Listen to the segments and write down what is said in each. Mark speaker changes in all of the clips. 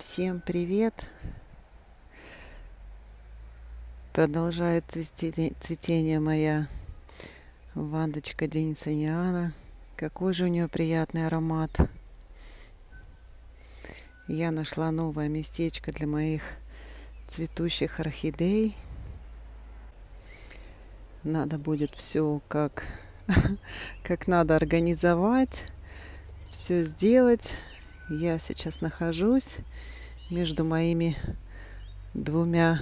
Speaker 1: Всем привет! Продолжает цветение моя вандочка денисониана. Какой же у нее приятный аромат. Я нашла новое местечко для моих цветущих орхидей. Надо будет все как надо организовать, все сделать. Я сейчас нахожусь между моими двумя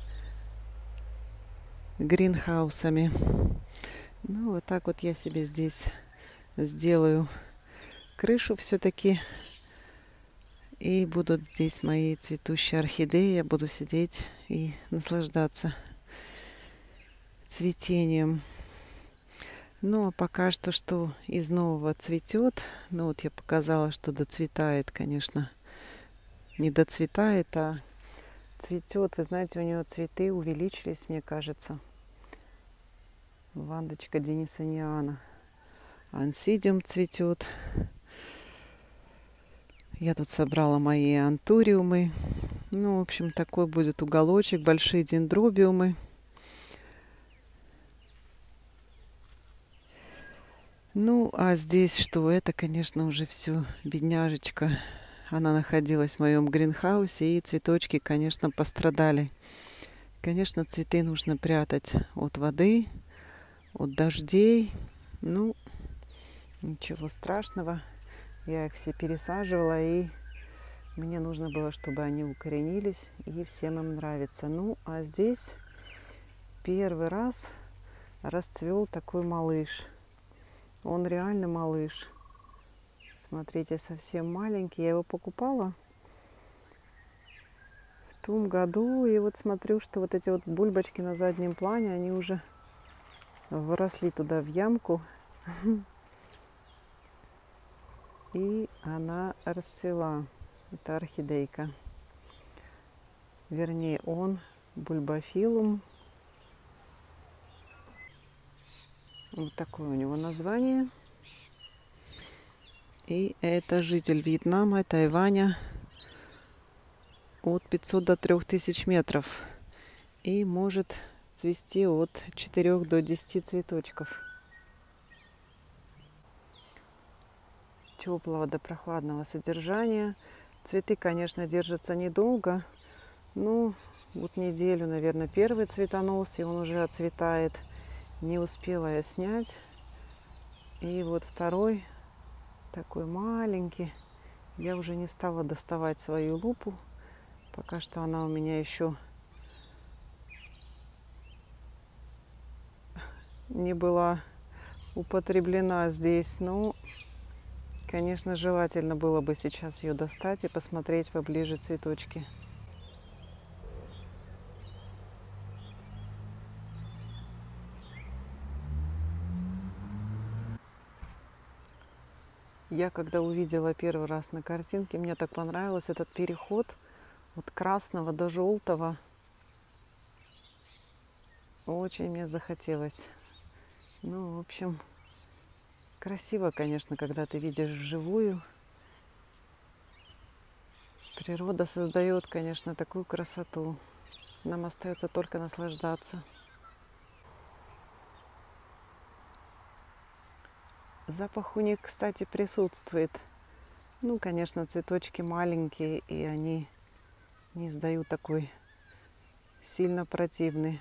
Speaker 1: гринхаусами. Ну, вот так вот я себе здесь сделаю крышу все-таки. И будут здесь мои цветущие орхидеи. Я буду сидеть и наслаждаться цветением. Ну, а пока что из нового цветет. Ну, вот я показала, что доцветает, конечно. Не доцветает, а цветет. Вы знаете, у нее цветы увеличились, мне кажется. Вандочка денисониана. Ансидиум цветет. Я тут собрала мои антуриумы. Ну, в общем, такой будет уголочек. Большие дендробиумы. Ну, а здесь что? Это, конечно, уже все бедняжечка. Она находилась в моем гринхаусе, и цветочки, конечно, пострадали. Конечно, цветы нужно прятать от воды, от дождей. Ну, ничего страшного. Я их все пересаживала, и мне нужно было, чтобы они укоренились, и всем им нравится. Ну, а здесь первый раз расцвел такой малыш. Он реально малыш. Смотрите, совсем маленький. Я его покупала в том году. И вот смотрю, что вот эти вот бульбочки на заднем плане, они уже выросли туда в ямку. И она расцвела. Это орхидейка. Вернее, он бульбофилум. Вот такое у него название. И это житель Вьетнама, Тайваня, от 500 до 3000 метров. И может цвести от 4 до 10 цветочков. Теплого до прохладного содержания. Цветы, конечно, держатся недолго. Ну, вот неделю, наверное, первый цветонос, и он уже отцветает. Не успела я снять. И вот второй, такой маленький. Я уже не стала доставать свою лупу. Пока что она у меня еще не была употреблена здесь. Ну, конечно, желательно было бы сейчас ее достать и посмотреть поближе цветочки. Я когда увидела первый раз на картинке, мне так понравился этот переход от красного до желтого. Очень мне захотелось. Ну, в общем, красиво, конечно, когда ты видишь вживую. Природа создает, конечно, такую красоту. Нам остается только наслаждаться. Запах у них, кстати, присутствует. Ну, конечно, цветочки маленькие, и они не издают такой сильно противный.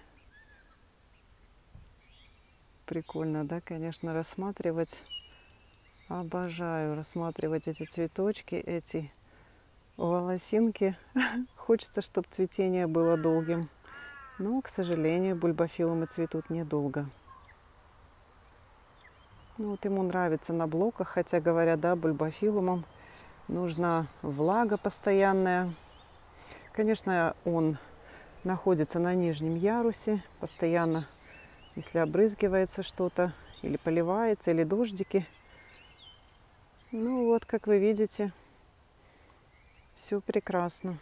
Speaker 1: Прикольно, да, конечно, рассматривать. Обожаю рассматривать эти цветочки, эти волосинки. Хочется, чтобы цветение было долгим. Но, к сожалению, бульбофилумы цветут недолго. Ну, вот ему нравится на блоках, хотя говорят, да, бульбофилумам нужна влага постоянная. Конечно, он находится на нижнем ярусе, постоянно, если обрызгивается что-то, или поливается, или дождики. Ну вот, как вы видите, все прекрасно.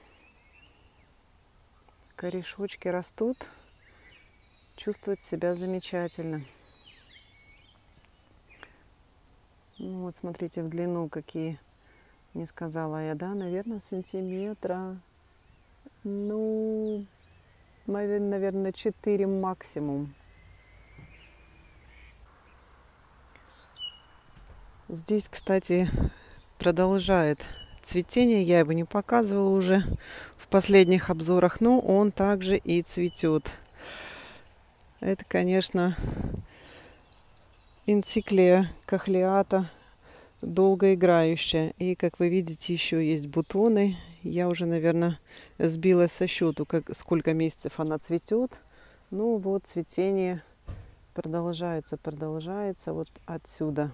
Speaker 1: Корешочки растут, чувствуют себя замечательно. Ну вот, смотрите, в длину какие Не сказала я, да, наверное, сантиметра, ну, наверное, 4 максимум. Здесь, кстати, продолжает цветение. Я его не показывала уже в последних обзорах, но он также и цветет. Это, конечно, энциклея кахлиата, долгоиграющая. И, как вы видите, еще есть бутоны. Я уже, наверное, сбилась со счету, сколько месяцев она цветет. Ну вот, цветение продолжается вот отсюда.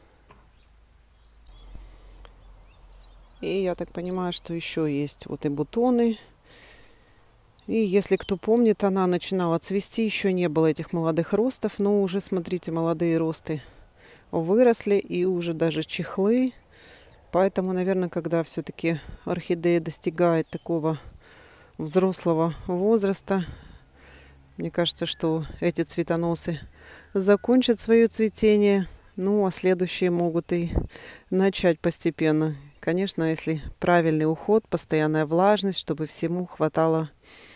Speaker 1: И я так понимаю, что еще есть вот и бутоны. И если кто помнит, она начинала цвести, еще не было этих молодых ростов, но уже, смотрите, молодые росты выросли и уже даже чехлы. Поэтому, наверное, когда все-таки орхидея достигает такого взрослого возраста, мне кажется, что эти цветоносы закончат свое цветение, ну а следующие могут и начать постепенно. Конечно, если правильный уход, постоянная влажность, чтобы всему хватало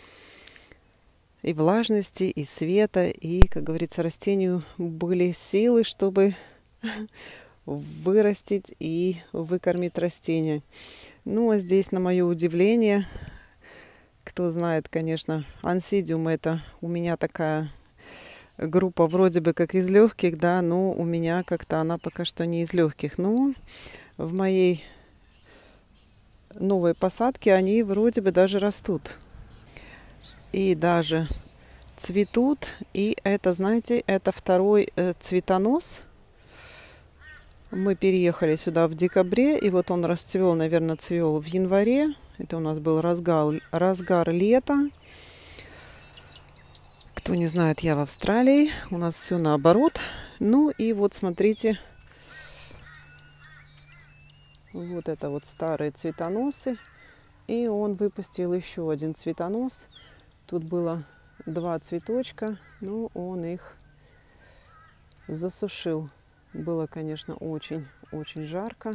Speaker 1: и влажности, и света, и, как говорится, растению были силы, чтобы вырастить и выкормить растение. Ну, а здесь, на мое удивление, кто знает, конечно, ансидиум — это у меня такая группа вроде бы как из легких, да, но у меня как-то она пока что не из легких. Но в моей новой посадке они вроде бы даже растут. И даже цветут. И это, знаете, это второй цветонос. Мы переехали сюда в декабре, и вот он расцвел, наверное, цвел в январе. Это у нас был разгар лета. Кто не знает, я в Австралии. У нас все наоборот. Ну и вот смотрите. Вот это вот старые цветоносы. И он выпустил еще один цветонос. Тут было 2 цветочка. Но он их засушил. Было, конечно, очень жарко.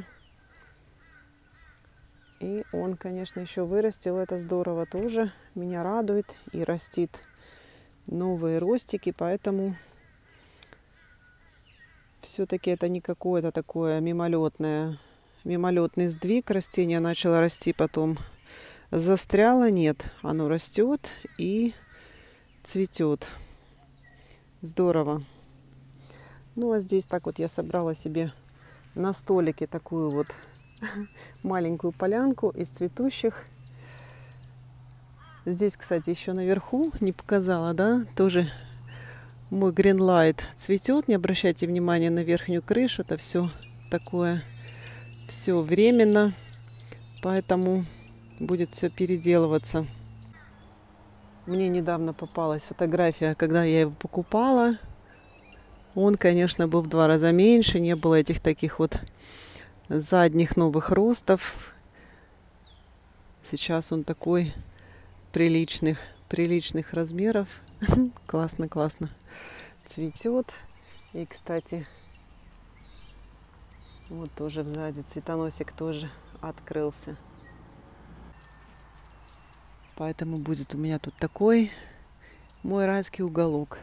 Speaker 1: И он, конечно, еще вырастил. Это здорово тоже. Меня радует. И растит новые ростики. Поэтому все-таки это не какое-то такое мимолетный сдвиг. Растение начало расти, потом застряло. Нет, оно растет и цветет. Здорово. Ну, а здесь так вот я собрала себе на столике такую вот маленькую полянку из цветущих. Здесь, кстати, еще наверху, не показала, да, тоже мой Greenlight цветет. Не обращайте внимания на верхнюю крышу, это все такое, все временно, поэтому будет все переделываться. Мне недавно попалась фотография, когда я его покупала. Он, конечно, был в 2 раза меньше, не было этих таких вот задних новых ростов. Сейчас он такой приличных размеров. Классно цветет. И, кстати, вот тоже сзади цветоносик тоже открылся. Поэтому будет у меня тут такой мой райский уголок.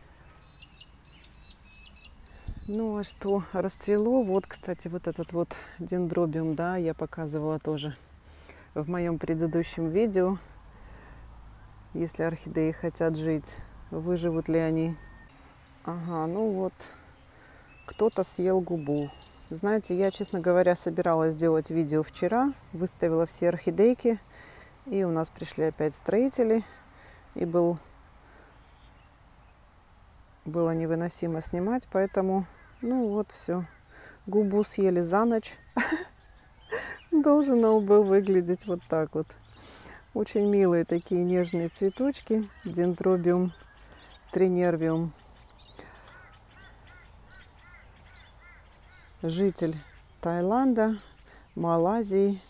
Speaker 1: Ну а что расцвело? Вот, кстати, вот этот вот дендробиум, да, я показывала тоже в моем предыдущем видео. Если орхидеи хотят жить, выживут ли они? Ага, ну вот, кто-то съел губу. Знаете, я, честно говоря, собиралась сделать видео вчера, выставила все орхидейки, и у нас пришли опять строители, и было невыносимо снимать, поэтому, ну вот, все, губу съели за ночь. Должен он был выглядеть вот так вот. Очень милые такие нежные цветочки. Дендробиум тринервиум. Житель Таиланда, Малайзии.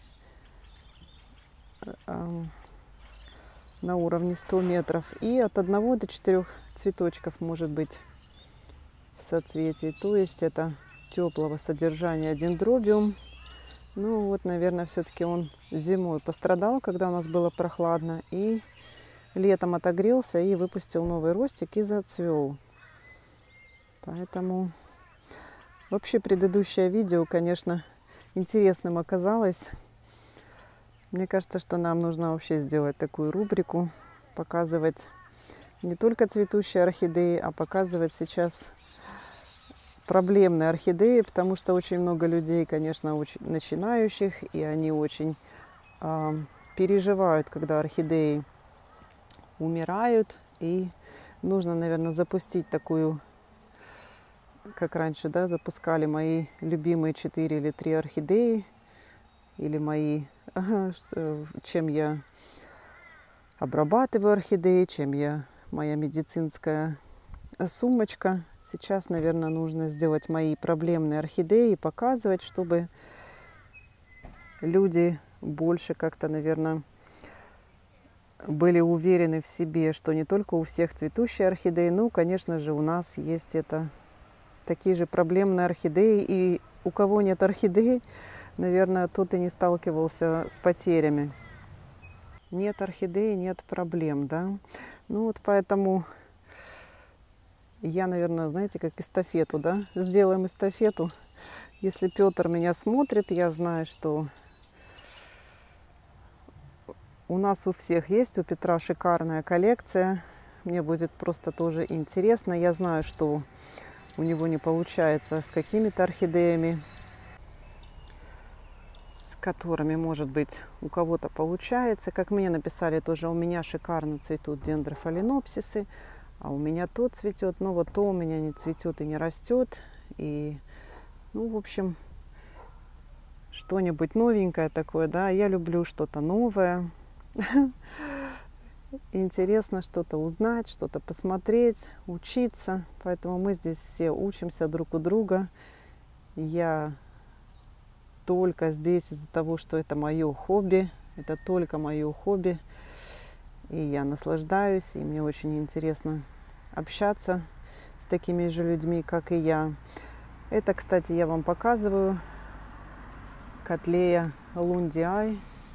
Speaker 1: На уровне 100 метров. И от 1 до 4 цветочков может быть в соцветии. То есть это теплого содержания дендробиум. Ну вот, наверное, все-таки он зимой пострадал, когда у нас было прохладно. И летом отогрелся и выпустил новый ростик и зацвел. Поэтому вообще предыдущее видео, конечно, интересным оказалось. Мне кажется, что нам нужно вообще сделать такую рубрику, показывать не только цветущие орхидеи, а показывать сейчас проблемные орхидеи, потому что очень много людей, конечно, очень начинающих, и они очень переживают, когда орхидеи умирают. И нужно, наверное, запустить такую, как раньше, да, запускали мои любимые 4 или 3 орхидеи, или мои, чем я обрабатываю орхидеи, моя медицинская сумочка. Сейчас, наверное, нужно сделать мои проблемные орхидеи и показывать, чтобы люди больше как-то, наверное, были уверены в себе, что не только у всех цветущие орхидеи, ну, конечно же, у нас есть такие же проблемные орхидеи. И у кого нет орхидеи, наверное, тот и не сталкивался с потерями. Нет орхидеи, нет проблем, да. Ну вот поэтому я, наверное, знаете, как эстафету, да, сделаем эстафету. Если Петр меня смотрит, я знаю, что у нас у всех есть, у Петра шикарная коллекция. Мне будет просто тоже интересно. Я знаю, что у него не получается с какими-то орхидеями, с которыми, может быть, у кого-то получается. Как мне написали тоже, у меня шикарно цветут дендрофаленопсисы, а у меня то цветет, но вот то у меня не цветет и не растет. И, ну, в общем, что-нибудь новенькое такое, да. Я люблю что-то новое. Интересно что-то узнать, что-то посмотреть, учиться. Поэтому мы здесь все учимся друг у друга. Я только здесь из-за того, что это мое хобби. Это только мое хобби. И я наслаждаюсь, и мне очень интересно общаться с такими же людьми, как и я. Это, кстати, я вам показываю. Котлея лундиай.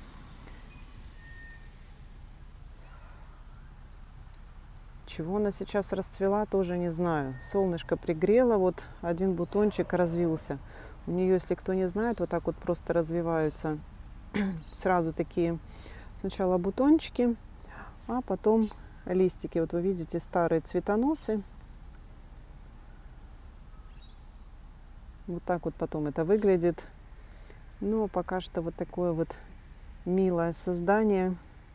Speaker 1: Чего она сейчас расцвела, тоже не знаю. Солнышко пригрело, вот один бутончик развился. У нее, если кто не знает, вот так вот просто развиваются сразу такие сначала бутончики, а потом листики. Вот вы видите старые цветоносы. Вот так вот потом это выглядит. Но пока что вот такое вот милое создание.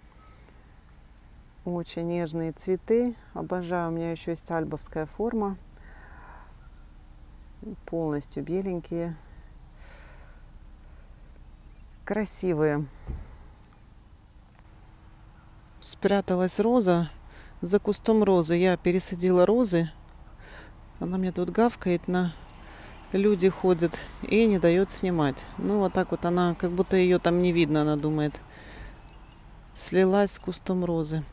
Speaker 1: Очень нежные цветы. Обожаю. У меня еще есть альбовская форма. Полностью беленькие. Красивые. Спряталась роза за кустом розы. Я пересадила розы. Она мне тут гавкает, люди ходят и не дает снимать. Ну, вот так вот она, как будто ее там не видно, она думает. Слилась с кустом розы.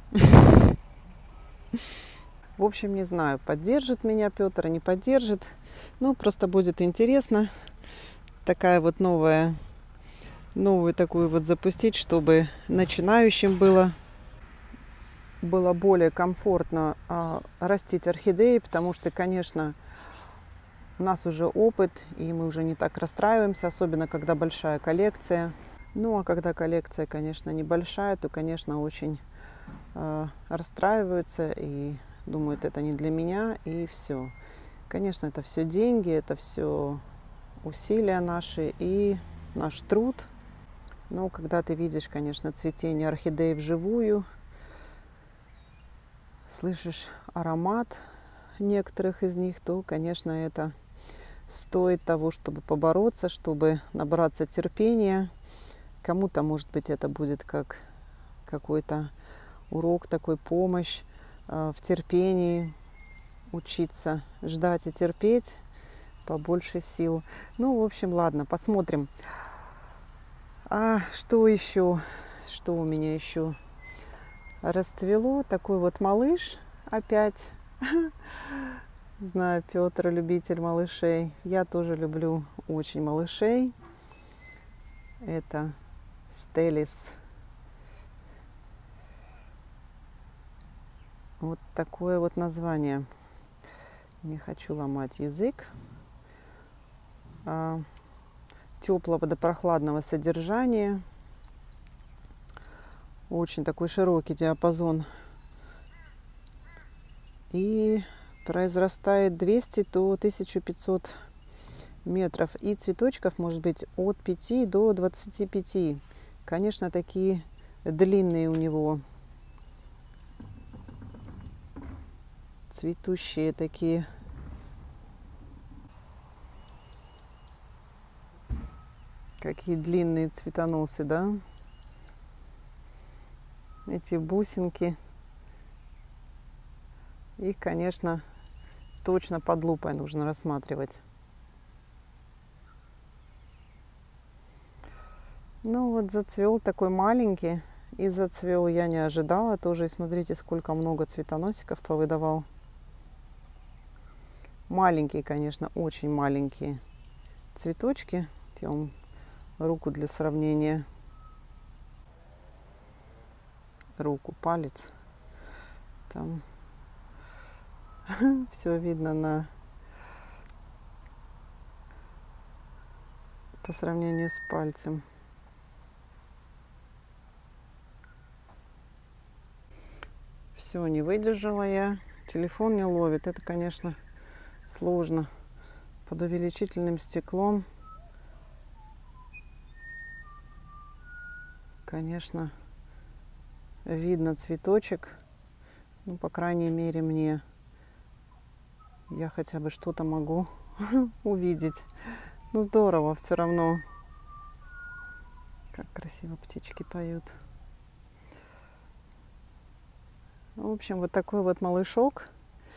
Speaker 1: В общем, не знаю, поддержит меня Петр, не поддержит. Ну, просто будет интересно. Такая вот новую такую вот запустить, чтобы начинающим было более комфортно растить орхидеи, потому что, конечно, у нас уже опыт, и мы уже не так расстраиваемся, особенно когда большая коллекция. Ну, а когда коллекция, конечно, небольшая, то, конечно, очень расстраиваются и думают, это не для меня, и все. Конечно, это все деньги, это все усилия наши и наш труд. Но когда ты видишь, конечно, цветение орхидей вживую, слышишь аромат некоторых из них, то, конечно, это стоит того, чтобы побороться, чтобы набраться терпения. Кому-то, может быть, это будет как какой-то урок, такой помощь в терпении, учиться ждать и терпеть, побольше сил. Ну, в общем, ладно, посмотрим. А что еще? Что у меня еще расцвело? Такой вот малыш опять. Знаю, Петр любитель малышей. Я тоже люблю очень малышей. Это стелис. Вот такое вот название. Не хочу ломать язык. Теплого до прохладного содержания. Очень такой широкий диапазон. И произрастает 200 до 1500 метров. И цветочков может быть от 5 до 25. Конечно, такие длинные у него. Цветущие такие. Какие длинные цветоносы, да? Эти бусинки. Их, конечно, точно под лупой нужно рассматривать. Ну вот зацвел такой маленький. И зацвел я не ожидала тоже. И смотрите, сколько много цветоносиков повыдавал. Маленькие, конечно, очень маленькие цветочки. Я вам руку для сравнения. Руку, палец. Там все видно по сравнению с пальцем. Все, не выдержала я. Телефон не ловит. Это, конечно, сложно. Под увеличительным стеклом, конечно, видно цветочек. Ну, по крайней мере, мне. Я хотя бы что-то могу увидеть. Ну, здорово все равно. Как красиво птички поют. В общем, вот такой вот малышок.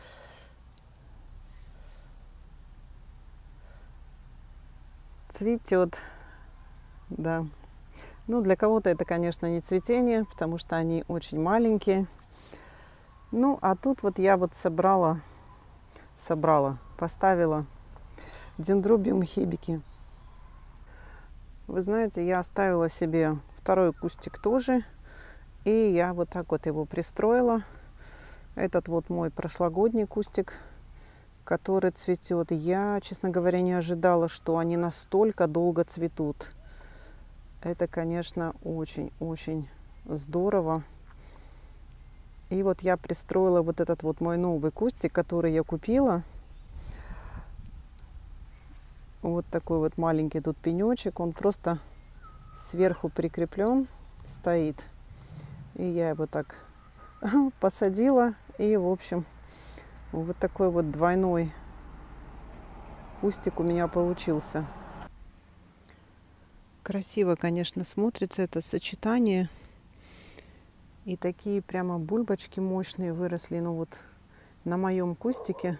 Speaker 1: Цветет. Да. Ну, для кого-то это, конечно, не цветение, потому что они очень маленькие. Ну, а тут вот я вот поставила дендробиум хибики. Вы знаете, я оставила себе второй кустик тоже. И я вот так вот его пристроила. Этот вот мой прошлогодний кустик, который цветет. Я, честно говоря, не ожидала, что они настолько долго цветут. Это, конечно, очень-очень здорово. И вот я пристроила вот этот вот мой новый кустик, который я купила. Вот такой вот маленький тут пенечек. Он просто сверху прикреплен, стоит. И я его так посадила. И, в общем, вот такой вот двойной кустик у меня получился. Красиво, конечно, смотрится это сочетание. И такие прямо бульбочки мощные выросли. Ну вот на моем кустике.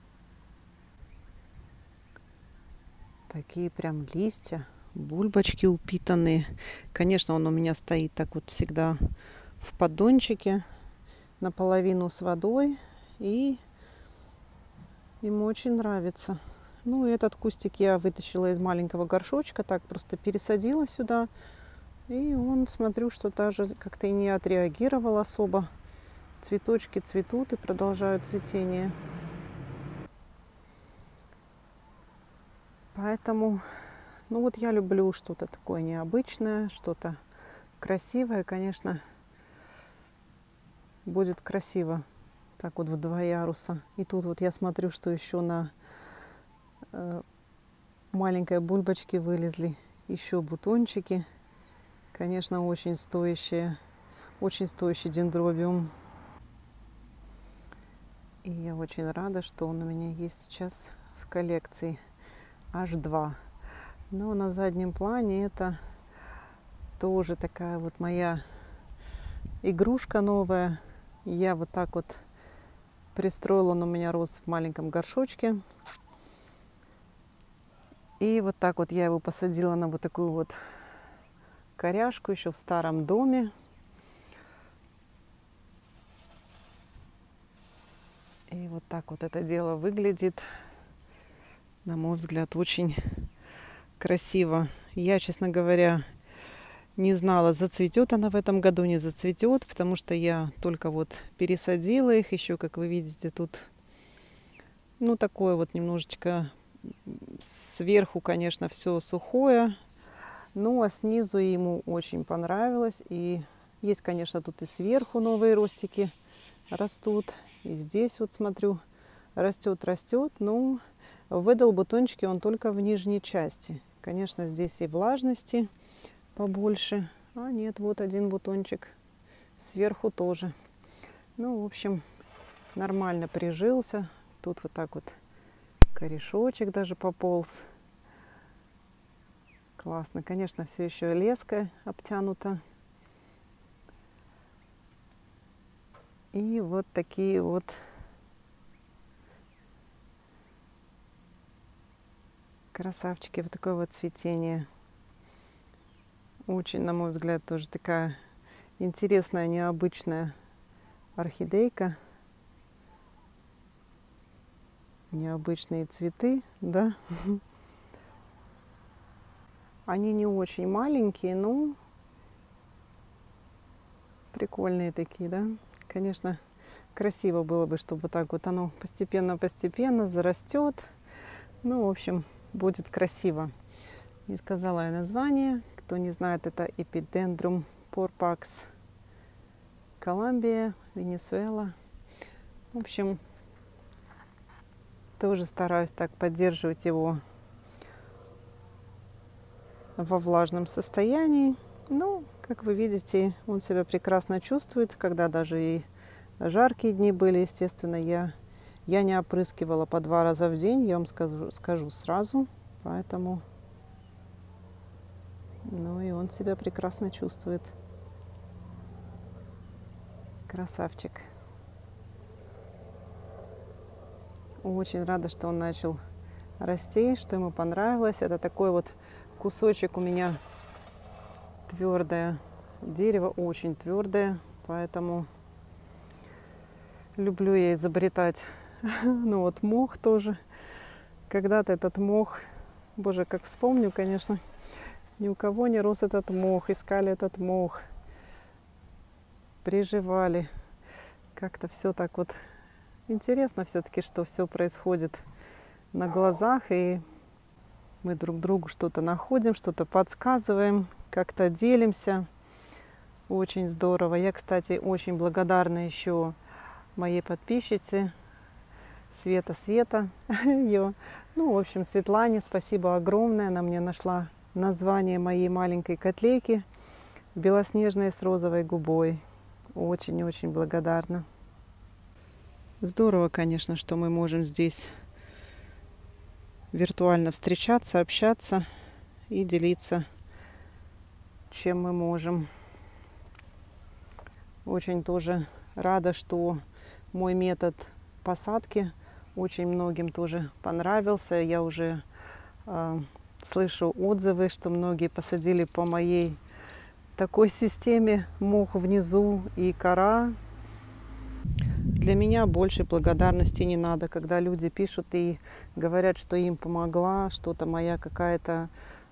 Speaker 1: Такие прям листья, бульбочки упитанные. Конечно, он у меня стоит так вот всегда в поддончике, наполовину с водой. И ему очень нравится. Ну, и этот кустик я вытащила из маленького горшочка, так просто пересадила сюда. И он, смотрю, что даже как-то и не отреагировал особо. Цветочки цветут и продолжают цветение. Поэтому, ну вот я люблю что-то такое необычное, что-то красивое, конечно, будет красиво. Так вот в 2 яруса. И тут вот я смотрю, что еще на маленькой бульбочке вылезли еще бутончики. Конечно, очень стоящий дендробиум. И я очень рада, что он у меня есть сейчас в коллекции. Аж 2. Но на заднем плане это тоже такая вот моя игрушка новая. Я вот так вот пристроила, он у меня рос в маленьком горшочке. И вот так вот я его посадила на вот такую вот коряжку еще в старом доме. И вот так вот это дело выглядит. На мой взгляд, очень красиво. Я, честно говоря, не знала, зацветет она в этом году, не зацветет, потому что я только вот пересадила их. Еще, как вы видите, тут, ну, такое вот немножечко сверху, конечно, все сухое. Ну, а снизу ему очень понравилось. И есть, конечно, тут и сверху новые ростики растут. И здесь вот смотрю, растет. Ну, выдал бутончики он только в нижней части. Конечно, здесь и влажности побольше. А нет, вот один бутончик. Сверху тоже. Ну, в общем, нормально прижился. Тут вот так вот корешочек даже пополз. Классно. Конечно, все еще леской обтянуто. И вот такие вот красавчики. Вот такое вот цветение. Очень, на мой взгляд, тоже такая интересная, необычная орхидейка. Необычные цветы, да. Они не очень маленькие, но прикольные такие, да. Конечно, красиво было бы, чтобы вот так вот оно постепенно-постепенно зарастет. Ну, в общем, будет красиво. Не сказала я название. Кто не знает, это Epidendrum porpax, Колумбия, Венесуэла. В общем, тоже стараюсь так поддерживать его во влажном состоянии. Ну, как вы видите, он себя прекрасно чувствует, когда даже и жаркие дни были, естественно, я не опрыскивала по 2 раза в день, я вам скажу сразу, поэтому, ну и он себя прекрасно чувствует. Красавчик. Очень рада, что он начал расти, что ему понравилось. Это такой вот кусочек у меня твердое дерево, очень твердое, поэтому люблю я изобретать. Ну вот мох тоже. Когда-то этот мох, боже, как вспомню, конечно, ни у кого не рос этот мох, искали этот мох, приживали. Как-то все так вот интересно все-таки, что все происходит на глазах, и мы друг другу что-то находим, что-то подсказываем, как-то делимся. Очень здорово. Я, кстати, очень благодарна еще моей подписчице Света ее. Ну, в общем, Светлане спасибо огромное. Она мне нашла название моей маленькой котлейки белоснежной с розовой губой. Очень-очень благодарна. Здорово, конечно, что мы можем здесь виртуально встречаться, общаться и делиться, чем мы можем. Очень тоже рада, что мой метод посадки очень многим тоже понравился. Я уже слышу отзывы, что многие посадили по моей такой системе: мох внизу и кора. Для меня больше благодарности не надо, когда люди пишут и говорят, что им помогла что-то моя какая-то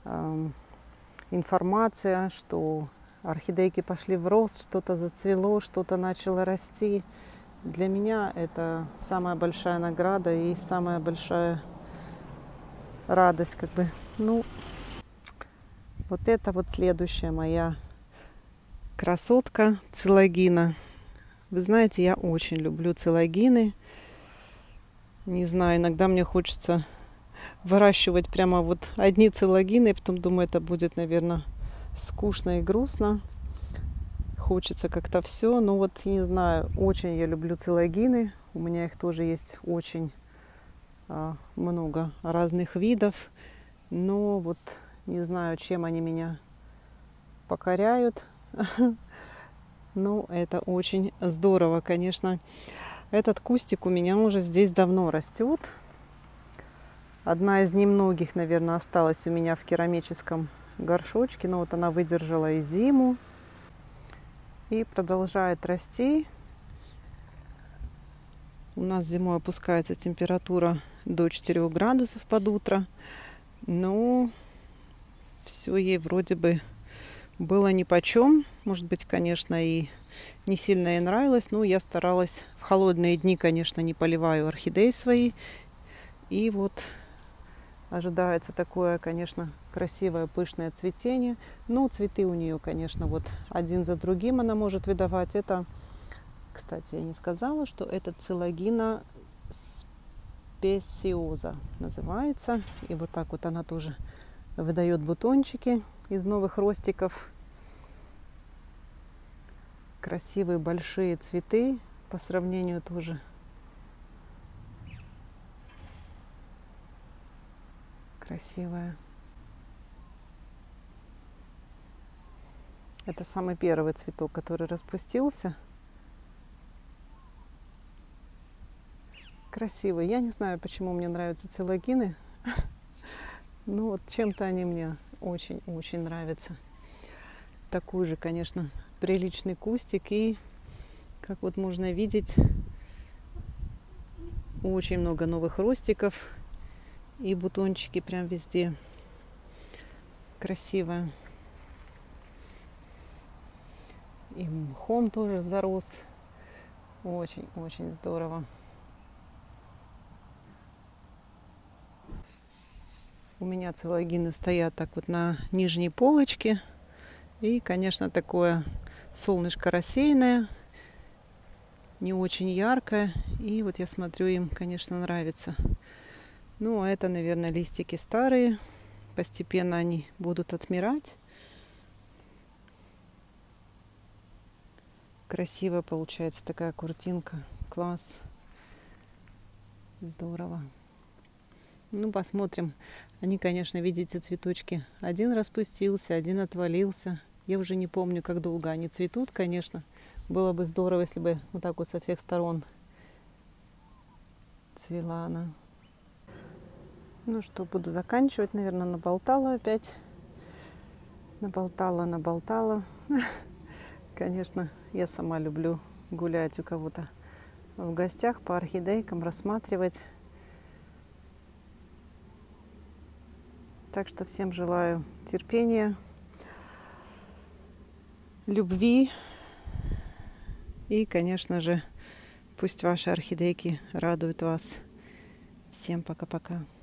Speaker 1: информация, что орхидейки пошли в рост, что-то зацвело, что-то начало расти. Для меня это самая большая награда и самая большая радость, как бы. Ну, вот это вот следующая моя красотка цилогина. Вы знаете, я очень люблю цилогины. Не знаю, иногда мне хочется выращивать прямо вот одни цилогины, и потом думаю, это будет, наверное, скучно и грустно. Хочется как-то все. Но вот, не знаю, очень я люблю цилогины. У меня их тоже есть очень много разных видов. Но вот не знаю, чем они меня покоряют. Ну, это очень здорово, конечно. Этот кустик у меня уже здесь давно растет. Одна из немногих, наверное, осталась у меня в керамическом горшочке. Но вот она выдержала и зиму. И продолжает расти. У нас зимой опускается температура до 4 градусов под утро. Но все ей вроде бы было нипочем. Может быть, конечно, и не сильно ей нравилось. Но я старалась в холодные дни, конечно, не поливаю орхидеи свои. И вот ожидается такое, конечно, красивое пышное цветение. Ну, цветы у нее, конечно, вот один за другим она может выдавать. Это, кстати, я не сказала, что это цилогина спесиоза называется. И вот так вот она тоже выдает бутончики из новых ростиков. Красивые большие цветы по сравнению тоже. Красивая. Это самый первый цветок, который распустился. Красивый. Я не знаю, почему мне нравятся цилогины. Ну вот чем-то они мне очень-очень нравятся. Такой же, конечно, приличный кустик. И, как вот можно видеть, очень много новых ростиков. И бутончики прям везде. Красиво. И мхом тоже зарос. Очень-очень здорово. У меня цилогины стоят так вот на нижней полочке. И, конечно, такое солнышко рассеянное, не очень яркое. И вот я смотрю, им, конечно, нравится. Ну, а это, наверное, листики старые. Постепенно они будут отмирать. Красиво получается такая картинка. Класс. Здорово. Ну, посмотрим. Они, конечно, видите, цветочки. Один распустился, один отвалился. Я уже не помню, как долго они цветут, конечно. Было бы здорово, если бы вот так вот со всех сторон цвела она. Ну что, буду заканчивать. Наверное, наболтала опять. Наболтала. Конечно, я сама люблю гулять у кого-то в гостях по орхидейкам, рассматривать. Так что всем желаю терпения, любви. И, конечно же, пусть ваши орхидейки радуют вас. Всем пока-пока.